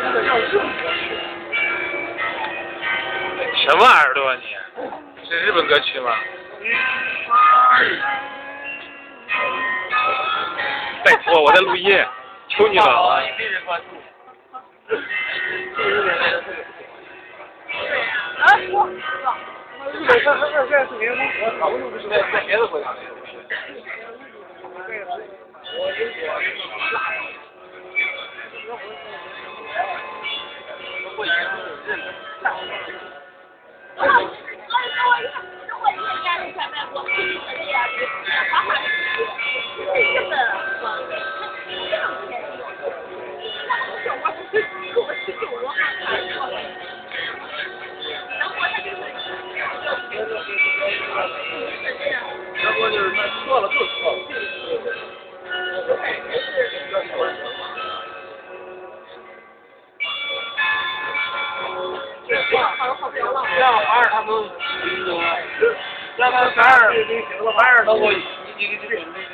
什么耳朵啊你？是日本歌曲吗？拜托，我在录音，求你了。 没人关注。别的国家。要不就是那错了就错了。让海尔他们，让他海尔能够一个